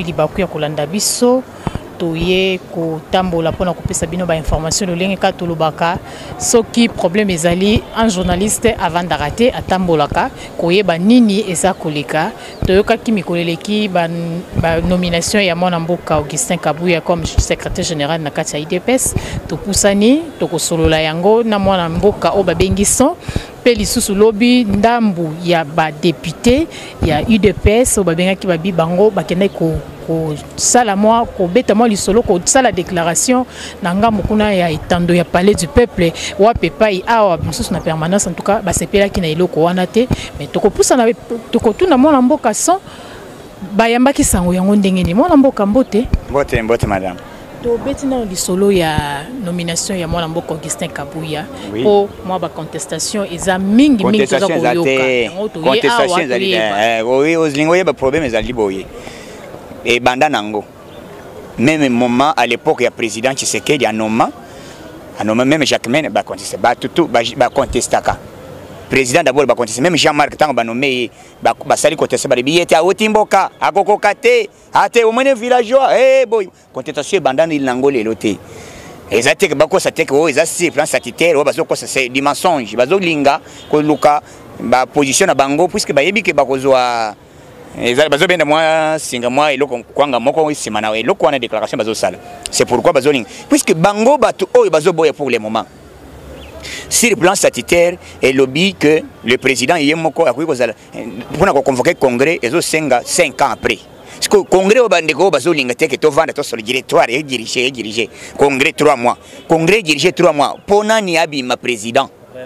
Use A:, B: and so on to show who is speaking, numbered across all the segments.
A: bazui libaku ya kolanda biso toye ko tambola pona kopesa bino ba information lolenge ka tolobaka soki problème ezali un journaliste avant d'arrêter atambolaka koyeba nini eza koleka toyoka ki mikoleleki ba nomination ya mwana mboka Augustin Kabuya comme secrétaire général na kati ya IDPS topusani tokosolola yango na mwana mboka o babengiso pe lisusu lobi ndambu ya ba député ya UDPS o babengaki babi bango bakenda ko sala moi ko beta moi lisolo ko sala déclaration nanga mukuna ya etando ya palais du peuple wa pepai awa biso na permanence en tout cas ba sepela ki na iloko wana te mais tokopusa na tokotuna mwana mboka son bayamba ki sango yango ndenge ni mwana mboka mbote
B: madame
A: to betina lisolo ya nomination ya mwana mboka Augustin Kabuya po moi ba contestation eza mingi to za koyoka
B: contestation ezali oui ozingo yeba problème ezali boye et banda nango même moment à l'époque il y a président Tshisekedi à Noma même Jacques Mene ba contester ba tout ba contestaka président d'abord ba contester même Jean-Marc tango ba nommé ba sali contester ba billete a otimboka akoko te ate au moins villageois boy contestation banda ni nango leloté ezate ke bako sa teke o ezasi plan statutaire o bazo ko c'est du mensonge bazo linga ko luka ba position na bango puisque ba yebi ke bakozwa bazo benda moi singa moi eloko kwanga moko sima na eloko wana déclaration bazo sala c'est pourquoi bazo linga puisque bango batu o bazo boya pour le moment sur le plan statutaire et lobby que le président yemoko a kozala pour convoquer congrès ezo senga 5 ans après parce que congrès au bandeko bazo linga teke to vanda to sur directoire et diriger congrès 3 mois congrès diriger 3 mois pona ni abima président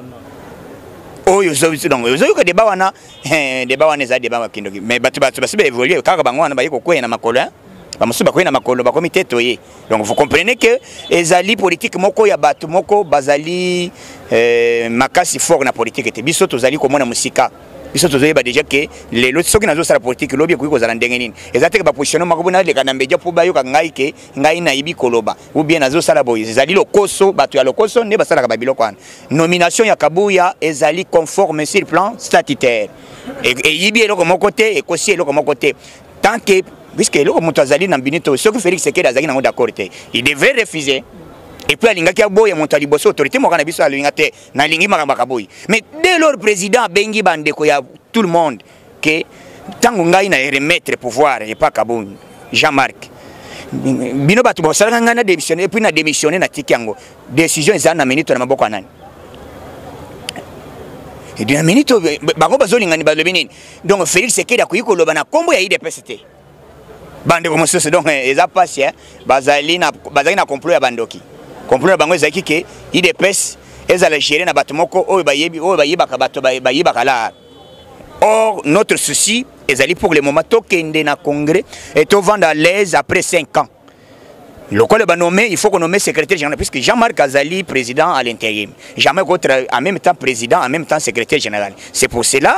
B: oh yozo ka débat wana za débat kindoki mais batu basi évoluer kaka bango wana bayiko kwena na makolo ba musuba kwena makolo ba comité toye donc vous comprenez que ezali politique moko ya batu moko bazali makasi fort na politique te biso tozali komona musika biso tozali ba déjà que les autres soki nazo sala politique lobby ko kozala ndenge nini ezate ba positionnement mako bona le kana mbeja po bayo ka ngai ke ngai na ibi koloba ou bien nazo sala boye ezali lokoso batu ya lokoso ne basala ka babilo kwana nomination ya Kabuya ezali conforme sur le plan statutaire et yibi eloko moko te et kosi eloko moko te tant que puisque eloko moto azali na mbinito soki Félix Sekeda azali nango d'accord te il devait refuser. Et puis alinga kia boye monta liboso autorité mo kana biso alinga te na lingi makamba kaboy mais dès lors président bengi bandeko ya tout le monde que tango ngai na remettre pouvoir et pas Kaboy Jean-Marc bino batu bosala ngana démissionner et puis na démissionner na tikiango décision ezana na minute na maboko anani et d'une minute bango bazolinga ni balobi nini donc Félix Sekeda kuyiko loba na kombo ya IDPST bande comme ça donc eza passe bazali na complot ya bandoki comprendre bango ezaki ke IDPS ezala gérer na bato moko oyo bayibaka bato bayibaka la or notre souci ezali pour le moment tokende na congrès et to vendre à l'aise après 5 ans le col ba nommé il faut qu'on nomme secrétaire général puisque Jean-Marc Azali président à l'intérim jamais en même temps président en même temps secrétaire général c'est pour cela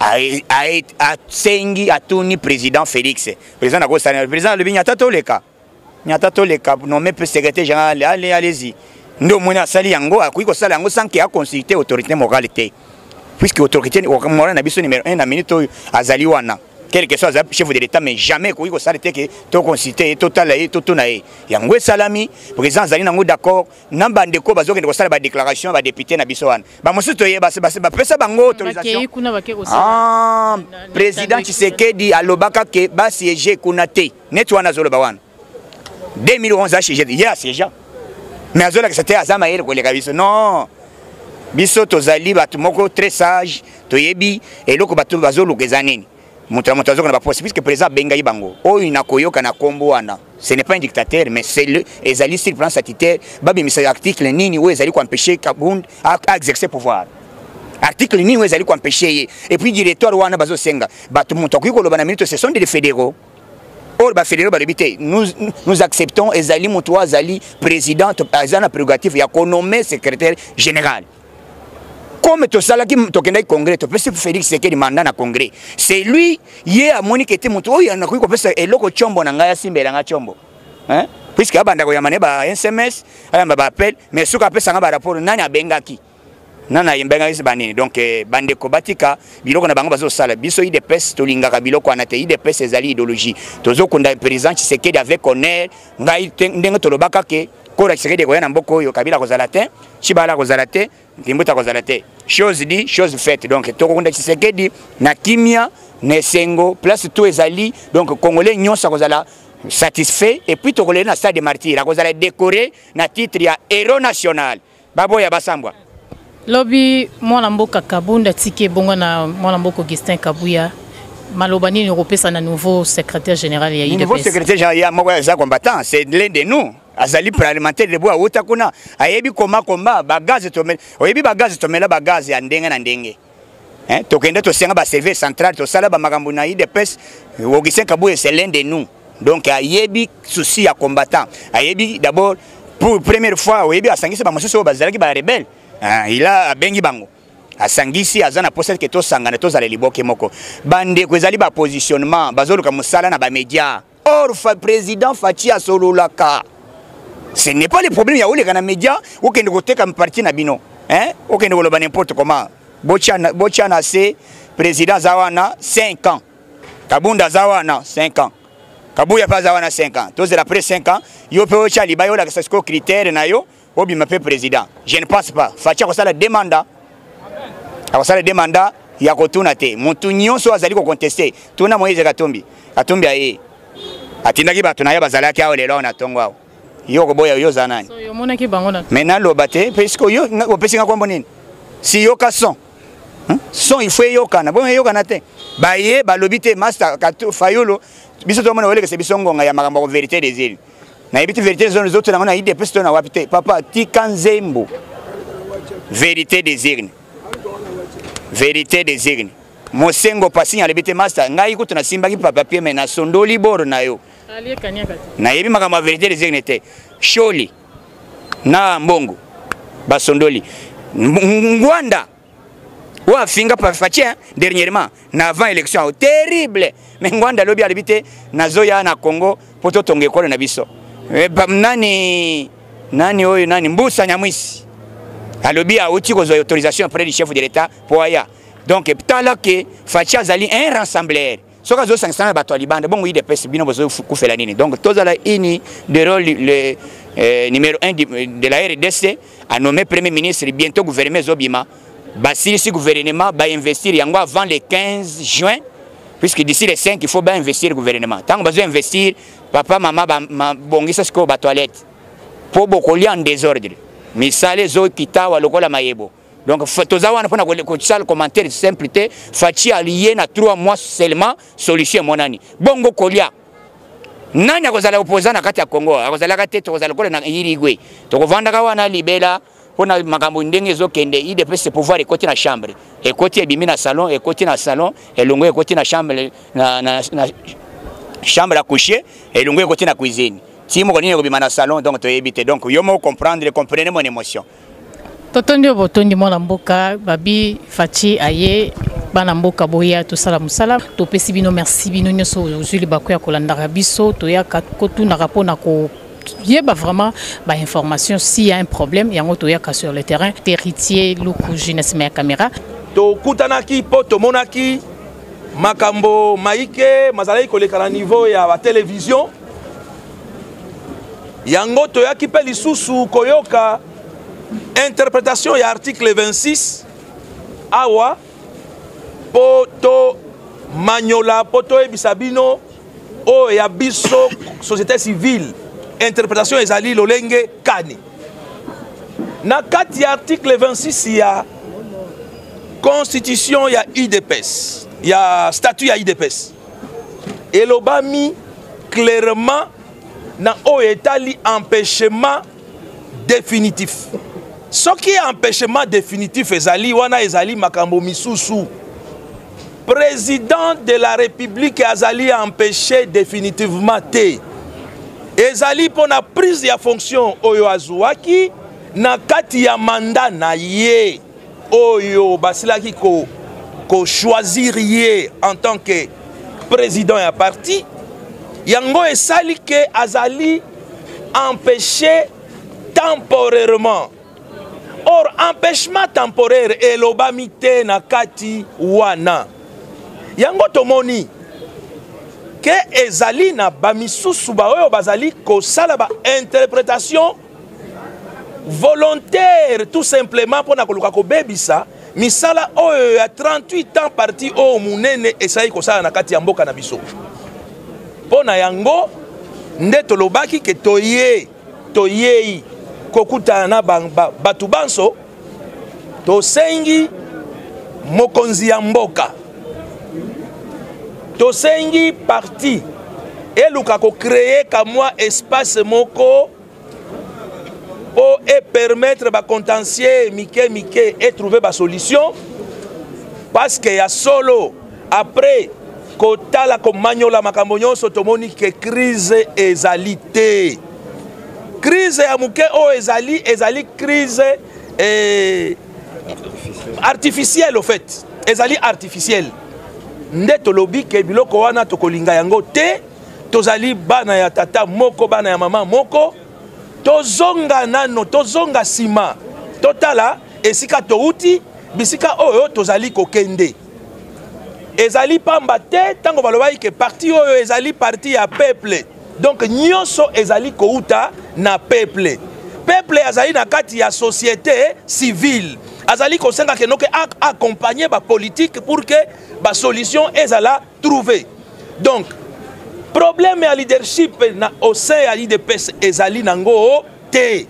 B: a sengi atuni président Félix président na ko sana président le binyata toleka nyatato le cap nommé secrétaire général allez-y ndo mona sali yango akuyi ko sala yango sans qu'il a consulté autorité morale té puisque autorité morale na biso numéro 1 na minute azali wana quel que soit chef de l'état mais jamais kuyi ko sala té que to consulter total et to tonae yango salami président azali nango d'accord namba ndeko bazokende ko sala ba déclaration ba député na biso wana ba mosu to yeba ba pesa bango autorisation président Tshisekedi alobaka ke ba siéger kuna té netwana zolo ba wana 2011 a siégé, il y a siégé. Mais à Zola, c'était à Zamaïl, non. Biso tozali batu moko très sage, toyebi, et loko batu bazolo gezanini. Montazo na baposi, puisque président Bengaï Bango. Oh, il n'a koyoka na kombo wana. Ce n'est pas un dictateur, mais c'est le ezali sur le plan statutaire. Babi mis article nini où ezali ko empêcher Kabound à exercer pouvoir. Article nini où ezali ko empêcher. Et puis directeur wana bazo senga. Batu montazo ko lobana minute ce sont des fédéraux. Or, nous acceptons Ezali Moutoua Zali, président, Azana prérogative, il y a nommé secrétaire général. Comme tout ça, qui est congrès, tu peux Félix Sekedi mandat na congrès. C'est lui, il y a Monique et Moutoua, il y a un coup de et l'autre chombo n'a simbe n'a chombo. Puisque Abanda Yamane ba SMS, un appel, mais ce qu'on appelle ça un rapport, nani a Bengaki. nana yembenga isi banini donc bande ko batika biloko na bango bazo sala biso IDPS to lingaka biloko anate IDPS ezali idéologie tozo kunda président Tshisekedi avec honneur ngai ndenge to lobaka ke ko Tshisekedi ko yana mboko yo Kabila ko zalate Chibala ko zalate Kimbuta ko zalate chose dit chose faite donc to kunda Tshisekedi na kimia ne sengo place tout ezali donc congolais nyonso ko zala satisfait et puis to ko na stade de martyr ko zala décoré na titre ya héros national babo ya basambwa.
A: Lobby mwana mboka Kabunda tike bongo na mwana mboka Augustin Kabuya maloba nini kopesa na nouveau secrétaire général ya IDPS.
B: Nouveau secrétaire général ya moko za combattant c'est l'un de nous azali parlementaire de boa uta kuna ayebi komba bagaz to oyebi bagaz to mela bagaz ya ndenge na ndenge to kende to senga ba CV central to sala ba makambo na IDPS Augustin Kabuya c'est l'un de nous donc ayebi souci ya combattant ayebi d'abord pour première fois oyebi asangisa ba mosusu bazalaki ba rebelle. Il a bengi bango asangisi azana poste que to sangana to zale liboke moko bande ko ezali ba positionnement bazoluka musala na ba média or président Fachi asololaka ce n'est pas le problème ya oleka na média okende koteka parti na bino okende koloba n'importe comment bochana c'est président zawana 5 ans Kabunda zawana 5 ans Kabuya pa zawana 5 ans to zela après 5 ans yo pe ocha libayo la que critère na yo Obi m'appelle président. Je ne pense pas. Fatia ko sala demanda. Ko sala demanda ya kotuna te. Mutu nyonso azali ko contester. Tuna Moïse Katumbi. Katumbi aye. Atindaki bato na ya bazalaki awo lelo na tongo awo. Yo ko boya yo zanani.
A: So yo mona ki bango na.
B: Maintenant lo bate parce que yo ko pesinga kwa bonini. Si yo ka son. Son il faut yo kana. Bon yo kana te. Ba ye ba lobite master Fayolo. Biso to mona wele ke se biso ngonga ya makambo vérité des îles. Na ibiti vérité des autres na IDPS to na wapite papa tikanzembo vérité des urnes vérité des urnes mosengo pasi ya lebite master ngai kutu na simba ki papa papier mais na sondoli boro na yo na yebi makama vérité des urnes te sholi na mbongo basondoli ngwanda wa finga pa fatia dernièrement na avant élection terrible mais ngwanda lobi alibite na zoya na Congo poto tonge kole na biso nani oyo nani Mbusa Nyamwisi alobi a outi ko autorisation auprès du chef de l'état pour aya donc tala que Fatia zali un rassembleur soka zo sanctionner bato libanda bon IDPS bino bozo kufela nini donc tozala ini de rôle le numéro 1 de la RDC a nommé premier ministre bientôt gouvernement Zobima basili si gouvernement ba investir yango avant le 15 juin puisque d'ici les 5 il faut bien investir le gouvernement tant que besoin investir papa maman bongisa sko ba toilette pour bokoli en désordre misale zo kitawa lokola mayebo donc tozawana pona ko tsala commentaire simple te Fachi allié na 3 mois seulement solution monani bongo kolia nani akozala opposant na kati ya Congo akozala kati to kozala kola na Irigwe to kovanda ka wana libela pona makambo ndenge zo kende IDPS pouvoir ekoti na chambre ekoti ebimi na salon ekoti na salon elongo ekoti na chambre na chambre à coucher et l'ongwe côté na cuisine si mo konine ko bima na salon donc to éviter donc yo mo comprendre comprenez mon émotion
A: totondi botondi mwana mboka babi Fachi aye bana mboka boya to sala musala to pesi bino merci bino nyoso ozuli bakoya kolanda biso to ya kotu na rapona ko yeba vraiment ba information s'il y a un problème yango to ya ka sur le terrain héritier luku jeunesse ma caméra
C: to kutanaki poto monaki makambo maike mazalaki koleka na niveau ya ba télévision yango to ya kipe lisusu koyoka interprétation ya article 26 awa poto manyola poto ebisabino o ya biso société civile interprétation ezali lolenge kani na kati ya article 26 ya constitution ya IDPS ya statut ya IDPS elobami clairement na o etali empêchement définitif ce qui est empêchement définitif ezali wana ezali makambo misusu président de la république azali empêché définitivement te ezali pona prise ya fonction oyo azuaki na kati ya mandat na ye oyo basilaki ko choisir ye en tant que président ya parti yango esali ke azali empêché temporairement Or, empêchement temporaire et l'obamité na kati wana. Yango tomoni que ezali na bamisusu ba oyo bazali kosala ba interprétation volontaire tout simplement pour na koluka ko bebisa misala oyo ya 38 ans parti o munene esai kosala na kati ya mboka na biso. Pona yango nde tolobaki ke toyei kokuta na batu banso tosengi mokonzi ya mboka tosengi parti eluka ko créer kamwa espace moko pour permettre ba contentieux mike et trouver ba solution parce que ya solo après kotala ko manyola makambo nyonso tomoni ke crise ezalité crise ya muke o ezali crise artificielle au fait ezali artificielle nde tolobi ke biloko wana tokolinga yango te tozali bana ya tata moko bana ya mama moko tozonga nano tozonga sima totala esika touti bisika oyo tozali kokende ezali pamba te tango balobaki ke parti oyo ezali parti ya peuple donc nyonso ezali kouta na peuple azali na kati ya société civile azali kosenga ke noke accompagner ba politique pour que ba solution ezala trouver donc problème ya leadership na au sein ya l'IDPS ezali nango te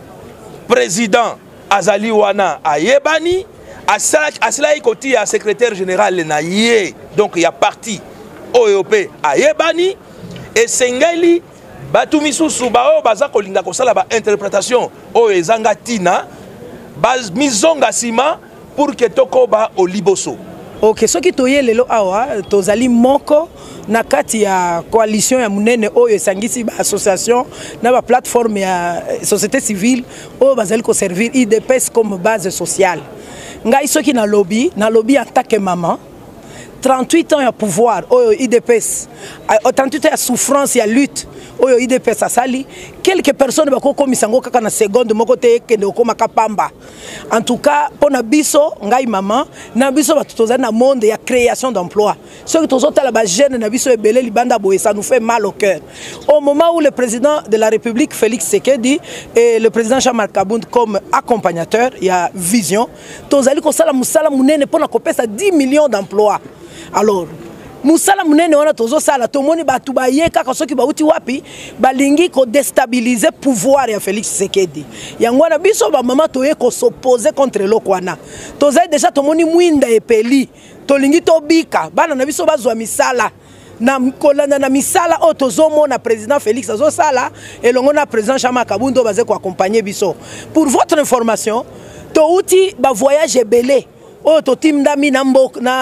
C: président azali wana ayebani asilai koti ya secrétaire général na ye donc ya parti OEP ayebani esengeli batu misusu bao baza kolinga kosala ba interprétation oyo ezanga tina baz mizonga sima pour que tokoba oliboso.
D: Ok, ce qui toye lelo awa tozali moko na kati ya coalition ya munene oyo esangisi ba association na ba plateforme ya société civile oyo bazali ko servir IDPS comme base sociale. Ngai soki na lobby en tant que maman 38 ans ya pouvoir oyo IDPS 38 ans ya souffrance ya lutte oyo IDPS asali quelques personnes bako komisango kaka na seconde moko te kende okoma kapamba en tout cas pona biso ngai maman na biso batutoza na monde ya création d'emploi ceux qui tozotala ba jeune na biso ebele libanda boye ça nous fait mal au cœur au moment où le président de la République Félix Tshisekedi et le président Jean-Marc Kabound comme accompagnateur il y a vision tozali ko sala musala munene pona kopesa 10 millions d'emplois. Alors musala munene wana tozo sala tomoni batu baye kaka soki bauti wapi balingi ko déstabiliser pouvoir ya Félix Tshisekedi yango na biso ba mama toye ko s'opposer contre lokwana tozai déjà tomoni mwinda epeli tolingi tobika bana na biso bazwa misala na kolanda na misala o tozomona président Félix azo sala elongo na président Jean-Marc Kabundo baze ko accompagner biso pour votre information touti ba voyage ebele o to team dami na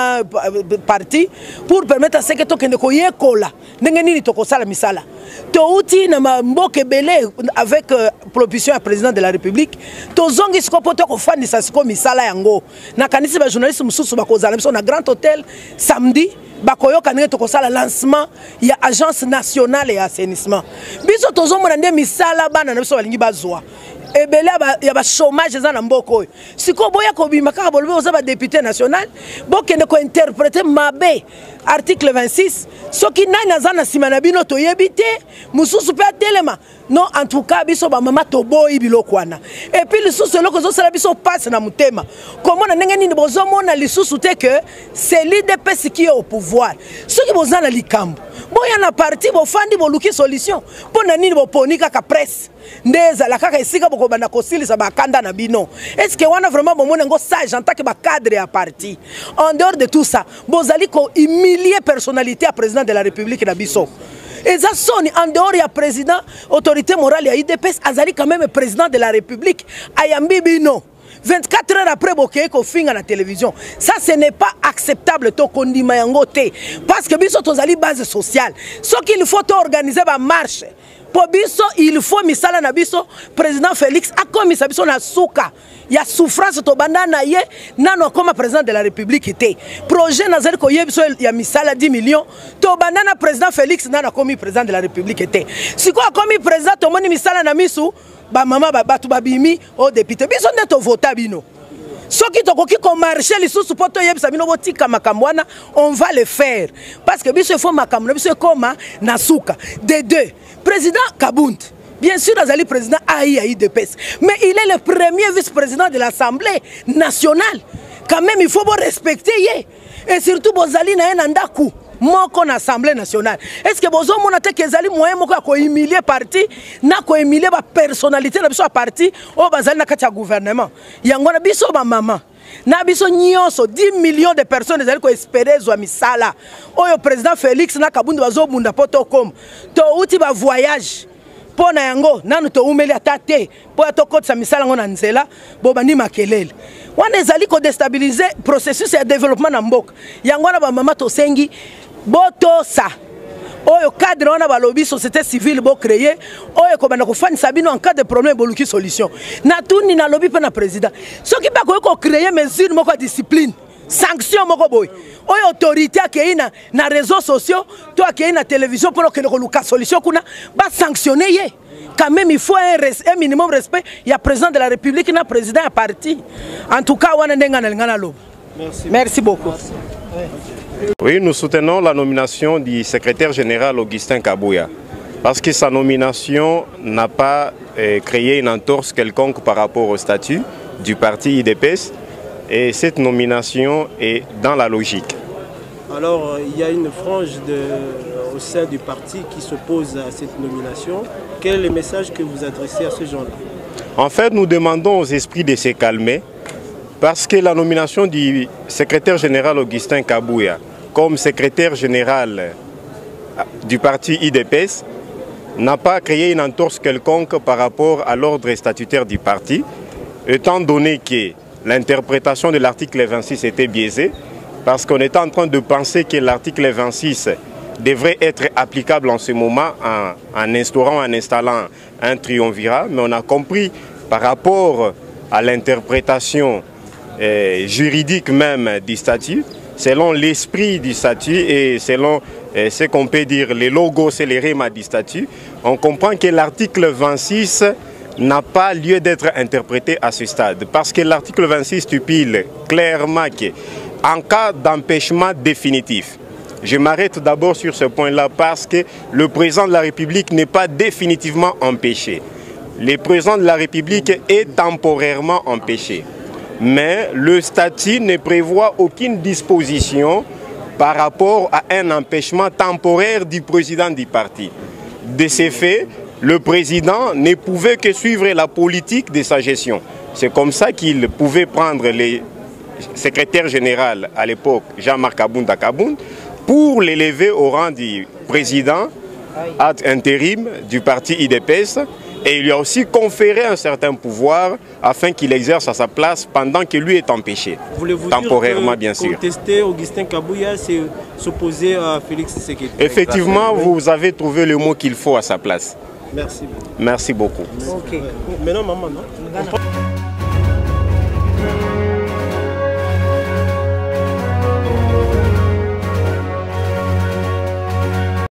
D: parti pour permettre à ce que to kende ko yekola ndenge nini to ko sala misala to uti na mboke belé avec proposition à président de la République to zongi siko poto ko fandisa siko misala yango na kanisi ba journaliste mususu ba ko zala biso na Grand Hôtel samedi bakoyoka ndenge to ko sala lancement ya agence nationale ya assainissement biso to zomona nde misala bana na biso balingi bazwa ebele ya ba chômage za na mboko siko boya ko bima ka bolbe oza ba député national bokende ko interpréter mabe article 26 soki nani za na sima na bino to yebite mususu pe telema non en tout cas biso ba mama to boyi bilokwana et puis le sous loko zo sala biso passe na mutema comment na ndenge nini bozo mona lisusu te que c'est l'IDPS qui est au pouvoir soki boza na likambo boya na parti bo fandi bo luki solution pona nini bo ponika ka presse ndeza la kaka esika boko bana kosilisa ba kanda na bino est-ce que wana vraiment bon mona ngo sage en tant que ba cadre ya parti en dehors de tout ça bozali ko humilier personnalité à président de la République na biso eza soni en dehors ya président autorité morale ya IDPS azali quand même président de la République ayambi bino 24 heures après boké ko finga na télévision ça ce n'est pas acceptable to kondima yango te parce que biso tozali base sociale ce qu'il faut organiser ba marche pour biso il faut misala na biso président Félix akomisa biso na suka ya souffrance to bandana ye nano comme président de la République té projet nazali ko yebiso ya misala 10 millions to bandana président Félix nana comme président de la République té siko comme président to moni misala na misu ba mama bato babimi au député biso nde to vota bino soki tokoki ko marcher lisusu po to yebisa bino botika makambo wana on va le faire parce que biso faut makambo biso koma na suka de deux président Kabound bien sûr azali président AIDPS mais il est le premier vice-président de l'Assemblée nationale quand même il faut respecter ye et surtout bozali na enandaku moko na Assemblée nationale. Est-ce que bozo mona te kezali moyen moko ya ko humilier parti na ko humilier ba personnalité na biso a parti o bazali na kati ya gouvernement. Yango na biso ba mama na biso nyonso 10 millions de personnes ezali ko espérer zwa misala. Oyo président Félix na Kabound bazo bunda poto comme to uti ba voyage pona yango nanu to umeli atate po ya to kotsa misala ngo na nzela bo bani makelele. Wana ezali ko déstabiliser processus ya développement na mboka. Yango na ba mama to sengi botosa oyo cadre wana balobi société civile bo créer oyo ko bana ko fanisa bino en cas de problème boluki solution na tuni na lobi pe na président soki ba ko créer mesure moko discipline sanction moko boy oyo autorité akeina na réseaux sociaux to akeina télévision pour que le solution kuna ba sanctionner ye quand même il faut un minimum respect il y a président de la République na président à parti en tout cas wana ndenga na ngana lobi merci beaucoup.
E: Oui, nous soutenons la nomination du secrétaire général Augustin Kabouya parce que sa nomination n'a pas créé une entorse quelconque par rapport au statut du parti IDPS et cette nomination est dans la logique.
F: Alors, il y a une frange au sein du parti qui s'oppose à cette nomination. Quel est le message que vous adressez à ces gens-là?
E: En fait, nous demandons aux esprits de se calmer parce que la nomination du secrétaire général Augustin Kabouya comme secrétaire général du parti IDPS n'a pas créé une entorse quelconque par rapport à l'ordre statutaire du parti, étant donné que l'interprétation de l'article 26 était biaisée, parce qu'on était en train de penser que l'article 26 devrait être applicable en ce moment en instaurant, en installant un triumvirat, mais on a compris par rapport à l'interprétation juridique même du statut, selon l'esprit du statut et selon ce qu'on peut dire, les logos et les rémas du statut, on comprend que l'article 26 n'a pas lieu d'être interprété à ce stade. Parce que l'article 26 stipule clairement qu'en cas d'empêchement définitif, je m'arrête d'abord sur ce point-là parce que le président de la République n'est pas définitivement empêché. Le président de la République est temporairement empêché. Mais le statut ne prévoit aucune disposition par rapport à un empêchement temporaire du président du parti. De ces faits, le président ne pouvait que suivre la politique de sa gestion. C'est comme ça qu'il pouvait prendre le secrétaire général à l'époque, Jean-Marc Abounda Kabound, pour l'élever au rang du président ad intérim du parti IDPS. Et il lui a aussi conféré un certain pouvoir afin qu'il exerce à sa place pendant que lui est empêché.
F: Voulez-vous
E: temporairement,
F: dire que
E: bien sûr.
F: Contester Augustin Kabouya, c'est s'opposer à Félix Tshisekedi.
E: Effectivement, vous avez trouvé le mot qu'il faut à sa place.
F: Merci beaucoup.
E: Merci beaucoup.
F: Okay. Maintenant, maman, non?